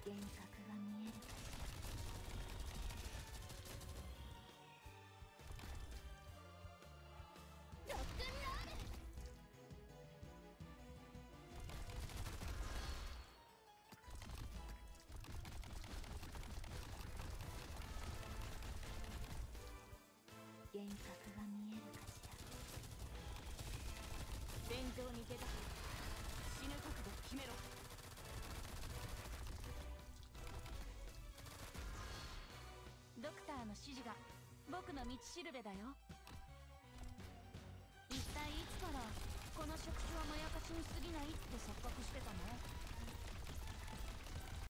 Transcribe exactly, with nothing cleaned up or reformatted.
幻覚が見えるかしら。ロックンロール。幻覚が見えるかしら。戦場に出た。死ぬ覚悟決めろ。ドクターの指示が僕の道しるべだよ。一体いつからこの触手はまやかしに過ぎないって錯覚してたの？